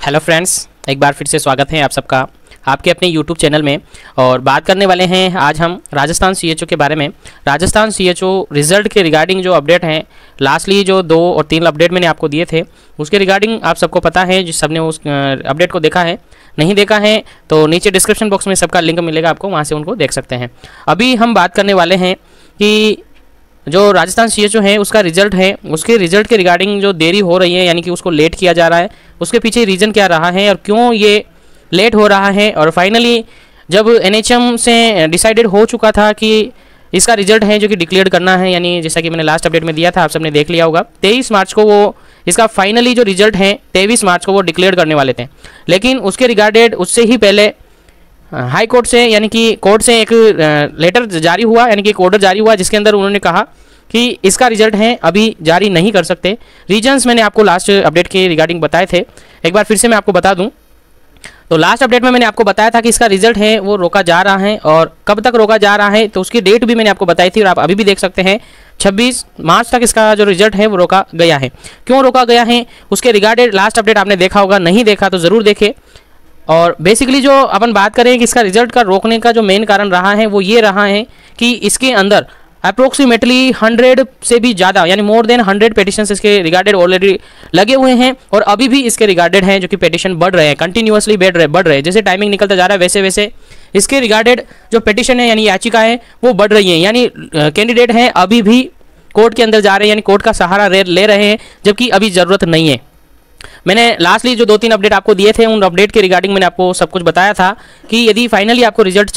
Hello friends, एक बार फिर से स्वागत है आप सबका आपके अपने यूट्यूब चैनल में। और बात करने वाले हैं आज हम राजस्थान सीएचओ के बारे में। राजस्थान सीएचओ रिजल्ट के रिगार्डिंग जो अपडेट हैं, लास्टली जो 2 और 3 अपडेट मैंने आपको दिए थे उसके रिगार्डिंग आप सबको पता है। जिस सबने उस अपडेट को देखा है, नहीं देखा है तो नीचे डिस्क्रिप्शन बॉक्स में सबका लिंक मिलेगा आपको, वहाँ से उनको देख सकते हैं। अभी हम बात करने वाले हैं कि जो राजस्थान सीएचओ है उसका रिजल्ट है, उसके रिजल्ट के रिगार्डिंग जो देरी हो रही है, यानी कि उसको लेट किया जा रहा है, उसके पीछे रीज़न क्या रहा है और क्यों ये लेट हो रहा है। और फाइनली जब एनएचएम से डिसाइडेड हो चुका था कि इसका रिजल्ट है जो कि डिक्लेयर करना है, यानी जैसा कि मैंने लास्ट अपडेट में दिया था, आप सबने देख लिया होगा, 23 मार्च को वो इसका फाइनली जो रिजल्ट है 23 मार्च को वो डिक्लेयर करने वाले थे। लेकिन उसके रिगार्डेड उससे ही पहले हाई कोर्ट से, यानी कि कोर्ट से एक लेटर जारी हुआ, यानी कि एक ऑर्डर जारी हुआ जिसके अंदर उन्होंने कहा कि इसका रिजल्ट है अभी जारी नहीं कर सकते। रीजंस मैंने आपको लास्ट अपडेट के रिगार्डिंग बताए थे, एक बार फिर से मैं आपको बता दूं। तो लास्ट अपडेट में मैंने आपको बताया था कि इसका रिजल्ट है वो रोका जा रहा है, और कब तक रोका जा रहा है तो उसकी डेट भी मैंने आपको बताई थी और आप अभी भी देख सकते हैं 26 मार्च तक इसका जो रिजल्ट है वो रोका गया है। क्यों रोका गया है उसके रिगार्डेड लास्ट अपडेट आपने देखा होगा, नहीं देखा तो ज़रूर देखें। और बेसिकली जो अपन बात करें कि इसका रिजल्ट का रोकने का जो मेन कारण रहा है वो ये रहा है कि इसके अंदर अप्रोक्सीमेटली 100 से भी ज़्यादा, यानी मोर देन 100 पेटिशंस इसके रिगार्डेड ऑलरेडी लगे हुए हैं, और अभी भी इसके रिगार्डेड हैं जो कि पेटिशन बढ़ रहे हैं, कंटिन्यूअसली बढ़ रहे हैं। जैसे टाइमिंग निकलता जा रहा है वैसे वैसे इसके रिगार्डेड जो पेटिशन है, यानी याचिका है, वो बढ़ रही है। यानी कैंडिडेट हैं अभी भी कोर्ट के अंदर जा रहे हैं, यानी कोर्ट का सहारा ले रहे हैं, जबकि अभी ज़रूरत नहीं है। मैंने लास्टली जो 2-3 अपडेट आपको दिए थे, उन अपडेट के रिगार्डिंग मैंने आपको सब कुछ बताया था कि यदि फाइनली आपको रिजल्ट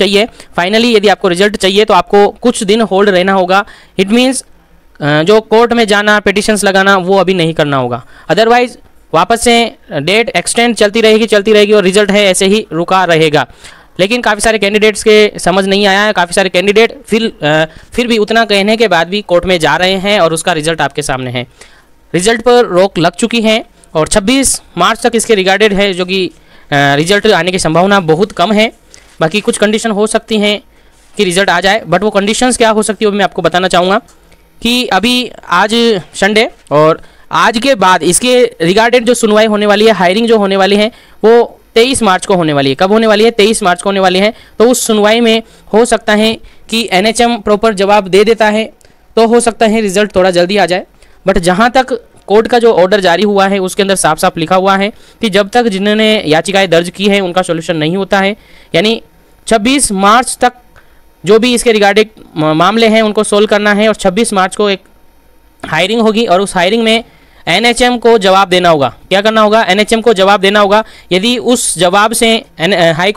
चाहिए, तो आपको कुछ दिन होल्ड रहना होगा। इट मीन्स जो कोर्ट में जाना, पिटिशंस लगाना, वो अभी नहीं करना होगा। अदरवाइज वापस से डेट एक्सटेंड चलती रहेगी और रिजल्ट है ऐसे ही रुका रहेगा। लेकिन काफ़ी सारे कैंडिडेट्स के समझ नहीं आया है, काफ़ी सारे कैंडिडेट फिर भी उतना कहने के बाद भी कोर्ट में जा रहे हैं और उसका रिजल्ट आपके सामने है। रिजल्ट पर रोक लग चुकी है और 26 मार्च तक इसके रिगार्डेड है, जो कि रिजल्ट आने की संभावना बहुत कम है। बाकी कुछ कंडीशन हो सकती हैं कि रिजल्ट आ जाए, बट वो कंडीशंस क्या हो सकती है वो मैं आपको बताना चाहूँगा। कि अभी आज संडे और आज के बाद इसके रिगार्डेड जो सुनवाई होने वाली है, हायरिंग जो होने वाली है, वो 23 मार्च को होने वाली है। कब होने वाली है? 23 मार्च को होने वाली है। तो उस सुनवाई में हो सकता है कि एनएचएम प्रॉपर जवाब दे देता है तो हो सकता है रिजल्ट थोड़ा जल्दी आ जाए। बट जहाँ तक कोर्ट का जो ऑर्डर जारी हुआ है उसके अंदर साफ साफ लिखा हुआ है कि जब तक जिन्होंने याचिकाएं दर्ज की हैं उनका सॉल्यूशन नहीं होता है, यानी 26 मार्च तक जो भी इसके रिगार्डिंग मामले हैं उनको सोल्व करना है। और 26 मार्च को एक हायरिंग होगी और उस हायरिंग में एनएचएम को जवाब देना होगा। क्या करना होगा? एनएचएम को जवाब देना होगा। यदि उस जवाब से हाई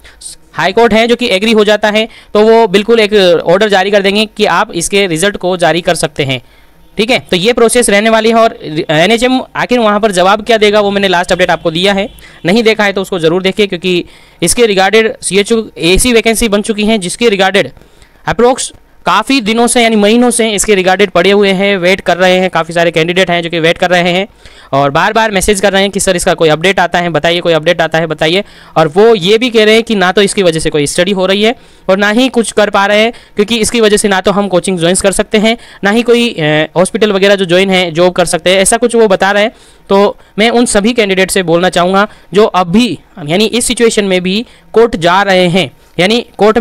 कोर्ट है जो कि एग्री हो जाता है तो वो बिल्कुल एक ऑर्डर जारी कर देंगे कि आप इसके रिजल्ट को जारी कर सकते हैं। ठीक है, तो ये प्रोसेस रहने वाली है। और एनएचएम आखिर वहाँ पर जवाब क्या देगा वो मैंने लास्ट अपडेट आपको दिया है, नहीं देखा है तो उसको ज़रूर देखिए, क्योंकि इसके रिगार्डेड सीएचओ ऐसी वैकेंसी बन चुकी हैं जिसके रिगार्डेड अप्रोक्स काफ़ी दिनों से, यानी महीनों से इसके रिगार्डेड पड़े हुए हैं, वेट कर रहे हैं। काफ़ी सारे कैंडिडेट हैं जो कि वेट कर रहे हैं और बार बार मैसेज कर रहे हैं कि सर इसका कोई अपडेट आता है बताइए, कोई अपडेट आता है बताइए। और वो ये भी कह रहे हैं कि ना तो इसकी वजह से कोई स्टडी हो रही है और ना ही कुछ कर पा रहे हैं, क्योंकि इसकी वजह से ना तो हम कोचिंग ज्वाइन कर सकते हैं, ना ही कोई हॉस्पिटल वगैरह जो ज्वाइन है जॉब कर सकते हैं, ऐसा कुछ वो बता रहे हैं। तो मैं उन सभी कैंडिडेट से बोलना चाहूँगा जो अब भी, यानी इस सिचुएशन में भी कोर्ट जा रहे हैं, यानी कोर्ट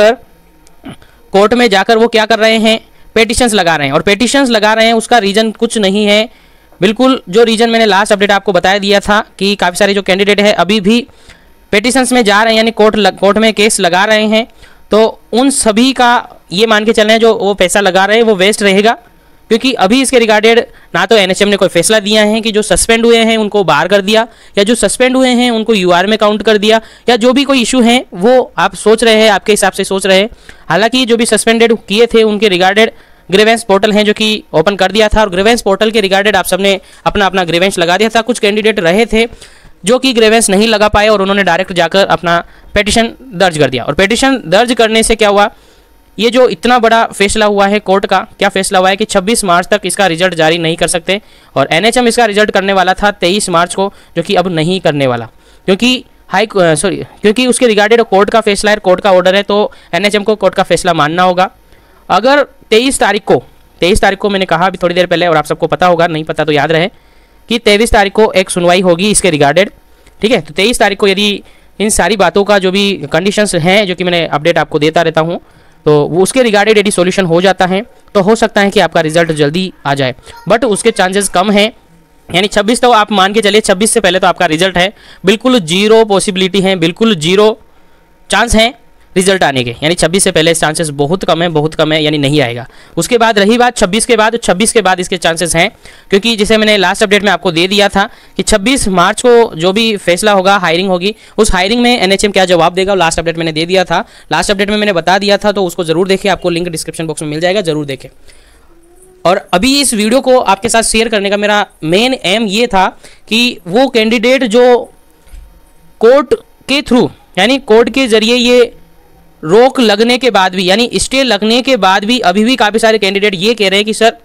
में जाकर वो क्या कर रहे हैं? पेटिशंस लगा रहे हैं। और पेटिशंस लगा रहे हैं उसका रीज़न कुछ नहीं है, बिल्कुल जो रीज़न मैंने लास्ट अपडेट आपको बताया दिया था कि काफ़ी सारे जो कैंडिडेट है अभी भी पेटिशंस में जा रहे हैं, यानी कोर्ट में केस लगा रहे हैं। तो उन सभी का ये मान के चल रहे हैं जो वो पैसा लगा रहे हैं वो वेस्ट रहेगा, क्योंकि अभी इसके रिगार्डेड ना तो एनएचएम ने कोई फैसला दिया है कि जो सस्पेंड हुए हैं उनको बाहर कर दिया, या जो सस्पेंड हुए हैं उनको यूआर में काउंट कर दिया, या जो भी कोई इशू है वो आप सोच रहे हैं, आपके हिसाब से सोच रहे हैं। हालांकि जो भी सस्पेंडेड किए थे उनके रिगार्डेड ग्रीवेंस पोर्टल है जो कि ओपन कर दिया था, और ग्रीवेंस पोर्टल के रिगार्डेड आप सबने अपना अपना ग्रीवेंस लगा दिया था। कुछ कैंडिडेट रहे थे जो कि ग्रीवेंस नहीं लगा पाए और उन्होंने डायरेक्ट जाकर अपना पेटिशन दर्ज कर दिया। और पेटिशन दर्ज करने से क्या हुआ? ये जो इतना बड़ा फैसला हुआ है कोर्ट का, क्या फैसला हुआ है कि 26 मार्च तक इसका रिजल्ट जारी नहीं कर सकते, और एनएचएम इसका रिजल्ट करने वाला था 23 मार्च को, जो कि अब नहीं करने वाला, क्योंकि उसके रिगार्डेड कोर्ट का फैसला है, कोर्ट का ऑर्डर है, तो एनएचएम को कोर्ट का फैसला मानना होगा। अगर 23 तारीख को मैंने कहा अभी थोड़ी देर पहले, और आप सबको पता होगा, नहीं पता तो याद रहे, कि 23 तारीख को एक सुनवाई होगी इसके रिगार्डेड। ठीक है। तो 23 तारीख को यदि इन सारी बातों का जो भी कंडीशंस हैं जो कि मैंने अपडेट आपको देता रहता हूँ, तो वो उसके रिगार्डेड यदि सॉल्यूशन हो जाता है तो हो सकता है कि आपका रिजल्ट जल्दी आ जाए, बट उसके चांसेस कम हैं। यानी 26 तो आप मान के चलिए 26 से पहले तो आपका रिजल्ट है, बिल्कुल जीरो पॉसिबिलिटी है, बिल्कुल जीरो चांस है रिजल्ट आने के। यानी 26 से पहले चांसेस बहुत कम है, यानी नहीं आएगा। उसके बाद रही बात 26 के बाद, 26 के बाद इसके चांसेस हैं, क्योंकि जैसे मैंने लास्ट अपडेट में आपको दे दिया था कि 26 मार्च को जो भी फैसला होगा, हायरिंग होगी, उस हायरिंग में एनएचएम क्या जवाब देगा, लास्ट अपडेट मैंने दे दिया था, लास्ट अपडेट में मैंने बता दिया था, तो उसको जरूर देखें, आपको लिंक डिस्क्रिप्शन बॉक्स में मिल जाएगा, जरूर देखें। और अभी इस वीडियो को आपके साथ शेयर करने का मेरा मेन एम ये था कि वो कैंडिडेट जो कोर्ट के थ्रू, यानी कोर्ट के जरिए ये रोक लगने के बाद भी, यानी स्टे लगने के बाद भी अभी भी काफ़ी सारे कैंडिडेट ये कह रहे हैं कि सर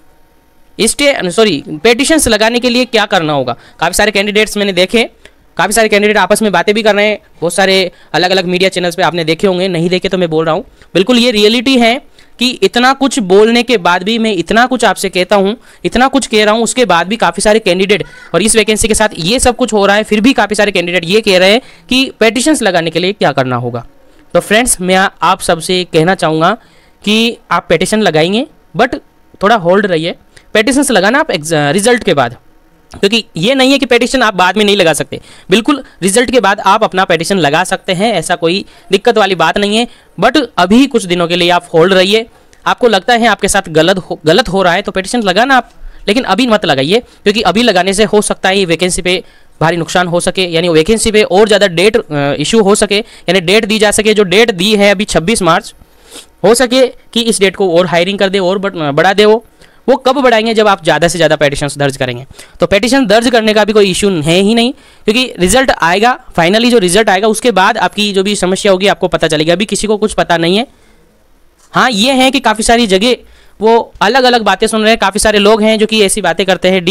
पेटिशंस लगाने के लिए क्या करना होगा। काफ़ी सारे कैंडिडेट्स मैंने देखे, काफ़ी सारे कैंडिडेट आपस में बातें भी कर रहे हैं, बहुत सारे अलग अलग मीडिया चैनल्स पे आपने देखे होंगे, नहीं देखे तो मैं बोल रहा हूँ, बिल्कुल ये रियलिटी है कि इतना कुछ बोलने के बाद भी, मैं इतना कुछ आपसे कहता हूँ, इतना कुछ कह रहा हूँ, उसके बाद भी काफ़ी सारे कैंडिडेट, और इस वैकेंसी के साथ ये सब कुछ हो रहा है, फिर भी काफ़ी सारे कैंडिडेट ये कह रहे हैं कि पेटिशंस लगाने के लिए क्या करना होगा। तो फ्रेंड्स, मैं आप सबसे कहना चाहूँगा कि आप पेटिशन लगाएंगे, बट थोड़ा होल्ड रहिए। पेटिशंस लगाना आप रिजल्ट के बाद, क्योंकि ये नहीं है कि पेटिशन आप बाद में नहीं लगा सकते, बिल्कुल रिजल्ट के बाद आप अपना पेटिशन लगा सकते हैं, ऐसा कोई दिक्कत वाली बात नहीं है। बट अभी कुछ दिनों के लिए आप होल्ड रहिए। आपको लगता है आपके साथ गलत हो रहा है तो पेटिशन लगाना आप, लेकिन अभी मत लगाइए, क्योंकि अभी लगाने से हो सकता है ये वैकेंसी पे भारी नुकसान हो सके, यानी वैकेंसी पे और ज़्यादा डेट इशू हो सके, यानी डेट दी जा सके। जो डेट दी है अभी 26 मार्च, हो सके कि इस डेट को और हायरिंग कर दे और बढ़ा दे। वो कब बढ़ाएंगे, जब आप ज़्यादा से ज़्यादा पेटिशंस दर्ज करेंगे। तो पेटिशन दर्ज करने का भी कोई इशू है ही नहीं, क्योंकि रिजल्ट आएगा, फाइनली जो रिजल्ट आएगा उसके बाद आपकी जो भी समस्या होगी आपको पता चलेगी। अभी किसी को कुछ पता नहीं है। हाँ, ये है कि काफ़ी सारी जगह वो अलग अलग बातें सुन रहे हैं, काफ़ी सारे लोग हैं जो कि ऐसी बातें करते हैं,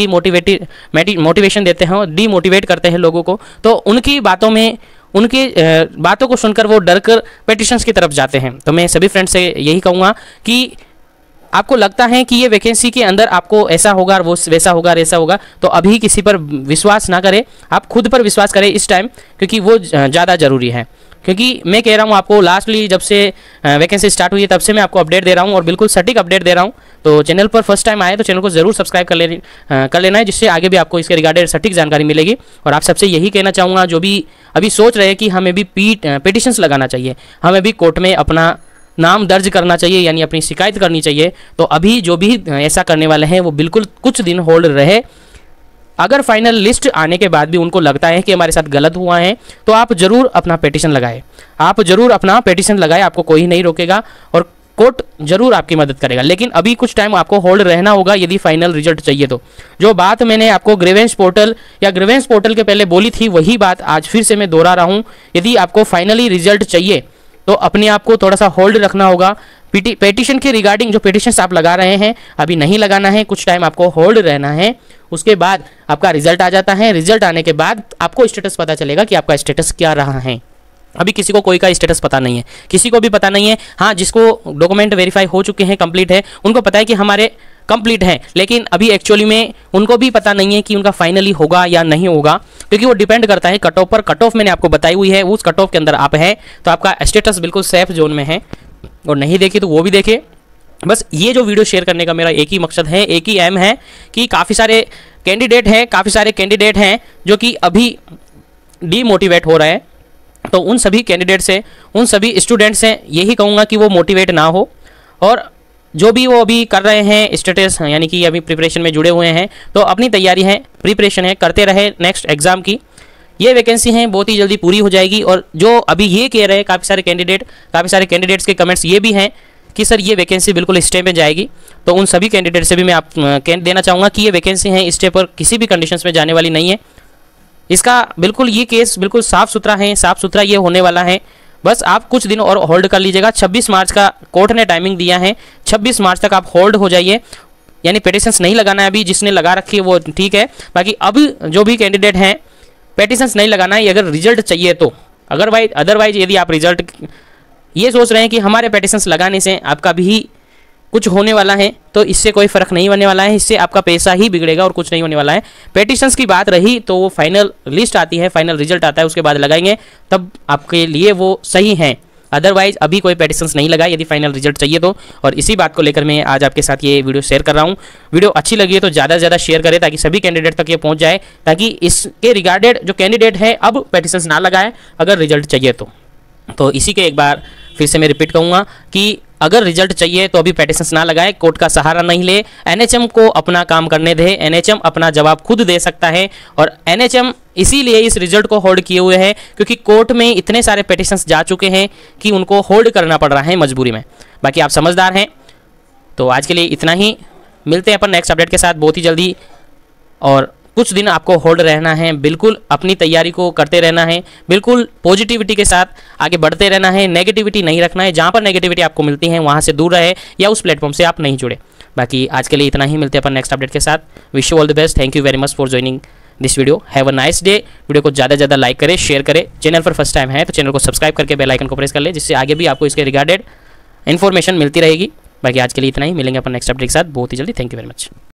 मोटिवेशन देते हैं और डीमोटिवेट करते हैं लोगों को। तो उनकी बातों में, उनकी बातों को सुनकर वो डर कर पेटिशंस की तरफ जाते हैं। तो मैं सभी फ्रेंड्स से यही कहूँगा कि आपको लगता है कि ये वैकेंसी के अंदर आपको ऐसा होगा, वो वैसा होगा, ऐसा होगा, तो अभी किसी पर विश्वास ना करें, आप खुद पर विश्वास करें इस टाइम, क्योंकि वो ज़्यादा ज़रूरी है। क्योंकि मैं कह रहा हूँ आपको, लास्टली जब से वैकेंसी स्टार्ट हुई है तब से मैं आपको अपडेट दे रहा हूँ, और बिल्कुल सटीक अपडेट दे रहा हूँ। तो चैनल पर फर्स्ट टाइम आए तो चैनल को जरूर सब्सक्राइब कर लेना है, जिससे आगे भी आपको इसके रिगार्डेड सटीक जानकारी मिलेगी। और आप सबसे यही कहना चाहूँगा, जो भी अभी सोच रहे हैं कि हमें भी पिटिशंस लगाना चाहिए, हमें भी कोर्ट में अपना नाम दर्ज करना चाहिए, यानी अपनी शिकायत करनी चाहिए, तो अभी जो भी ऐसा करने वाले हैं वो बिल्कुल कुछ दिन होल्ड रहे। अगर फाइनल लिस्ट आने के बाद भी उनको लगता है कि हमारे साथ गलत हुआ है, तो आप जरूर अपना पेटिशन लगाएं, आप जरूर अपना पेटिशन लगाएं, आपको कोई नहीं रोकेगा और कोर्ट जरूर आपकी मदद करेगा। लेकिन अभी कुछ टाइम आपको होल्ड रहना होगा यदि फाइनल रिजल्ट चाहिए तो। जो बात मैंने आपको ग्रीवेंस पोर्टल के पहले बोली थी, वही बात आज फिर से मैं दोहरा रहा हूँ। यदि आपको फाइनली रिजल्ट चाहिए तो अपने आप को थोड़ा सा होल्ड रखना होगा। पेटिशन के रिगार्डिंग जो पेटिशंस आप लगा रहे हैं अभी नहीं लगाना है, कुछ टाइम आपको होल्ड रहना है। उसके बाद आपका रिजल्ट आ जाता है, रिजल्ट आने के बाद आपको स्टेटस पता चलेगा कि आपका स्टेटस क्या रहा है। अभी किसी को कोई का स्टेटस पता नहीं है, किसी को भी पता नहीं है। हाँ, जिसको डॉक्यूमेंट वेरीफाई हो चुके हैं, कंप्लीट है, उनको पता है कि हमारे कंप्लीट है, लेकिन अभी एक्चुअली में उनको भी पता नहीं है कि उनका फाइनली होगा या नहीं होगा, क्योंकि वो डिपेंड करता है कट ऑफ पर। कट ऑफ मैंने आपको बताई हुई है, उस कट ऑफ के अंदर आप हैं तो आपका स्टेटस बिल्कुल सेफ जोन में है, और नहीं देखे तो वो भी देखे। बस ये जो वीडियो शेयर करने का मेरा एक ही मकसद है, एक ही एम है कि काफ़ी सारे कैंडिडेट हैं जो कि अभी डीमोटिवेट हो रहे हैं। तो उन सभी कैंडिडेट से, उन सभी स्टूडेंट से यही कहूँगा कि वो मोटिवेट ना हो, और जो भी वो अभी कर रहे हैं स्टेटस, यानी कि अभी प्रिपरेशन में जुड़े हुए हैं, तो अपनी तैयारी है, प्रिपरेशन है, करते रहे नेक्स्ट एग्ज़ाम की। ये वैकेंसी है बहुत ही जल्दी पूरी हो जाएगी। और जो अभी ये कह रहे हैं काफ़ी सारे कैंडिडेट्स के कमेंट्स ये भी हैं कि सर ये वैकेंसी बिल्कुल स्टे में जाएगी, तो उन सभी कैंडिडेट से भी मैं आप देना चाहूँगा कि ये वैकेंसी है स्टे पर किसी भी कंडीशंस में जाने वाली नहीं है। इसका बिल्कुल ये केस बिल्कुल साफ़ सुथरा ये होने वाला है। बस आप कुछ दिन और होल्ड कर लीजिएगा। 26 मार्च का कोर्ट ने टाइमिंग दिया है, 26 मार्च तक आप होल्ड हो जाइए, यानी पेटिशंस नहीं लगाना है। अभी जिसने लगा रखी है वो ठीक है, बाकी अब जो भी कैंडिडेट हैं पेटिशंस नहीं लगाना है अगर रिजल्ट चाहिए तो। अदरवाइज यदि आप रिजल्ट ये सोच रहे हैं कि हमारे पेटिशंस लगाने से आपका भी कुछ होने वाला है तो इससे कोई फ़र्क नहीं होने वाला है, इससे आपका पैसा ही बिगड़ेगा और कुछ नहीं होने वाला है। पेटिशंस की बात रही तो वो फाइनल लिस्ट आती है, फाइनल रिजल्ट आता है, उसके बाद लगाएंगे तब आपके लिए वो सही है। अदरवाइज अभी कोई पेटिशंस नहीं लगा यदि फाइनल रिजल्ट चाहिए तो। और इसी बात को लेकर मैं आज आपके साथ ये वीडियो शेयर कर रहा हूँ। वीडियो अच्छी लगी है तो ज़्यादा से ज़्यादा शेयर करें ताकि सभी कैंडिडेट तक ये पहुँच जाए, ताकि इसके रिगार्डेड जो कैंडिडेट है अब पेटिशंस ना लगाए अगर रिजल्ट चाहिए तो इसी के एक बार फिर से मैं रिपीट कहूँगा कि अगर रिजल्ट चाहिए तो अभी पेटिशंस ना लगाए, कोर्ट का सहारा नहीं ले, एनएचएम को अपना काम करने दे। एनएचएम अपना जवाब खुद दे सकता है और एनएचएम इसीलिए इस रिजल्ट को होल्ड किए हुए है क्योंकि कोर्ट में इतने सारे पेटिशंस जा चुके हैं कि उनको होल्ड करना पड़ रहा है मजबूरी में। बाकी आप समझदार हैं। तो आज के लिए इतना ही, मिलते हैं अपन नेक्स्ट अपडेट के साथ बहुत ही जल्दी। और कुछ दिन आपको होल्ड रहना है, बिल्कुल अपनी तैयारी को करते रहना है, बिल्कुल पॉजिटिविटी के साथ आगे बढ़ते रहना है, नेगेटिविटी नहीं रखना है। जहाँ पर नेगेटिविटी आपको मिलती है वहाँ से दूर रहे या उस प्लेटफॉर्म से आप नहीं जुड़े। बाकी आज के लिए इतना ही, मिलते हैं अपन नेक्स्ट अपडेट के साथ। Wish you all the best. Thank you very much for joining this video. Have a nice day. Video को ज़्यादा से ज़्यादा लाइक करें, शेयर करें। चैनल पर फर्स्ट टाइम है तो चैनल को सब्सक्राइब करके बेल आइकन को प्रेस कर ले, जिससे आगे भी आपको इसके रिगार्डेड इन्फॉर्मेशन मिलती रहेगी। बाकी आज के लिए इतना ही, मिलेंगे अपन नेक्स्ट अपडेट के साथ बहुत ही जल्दी। Thank you very much.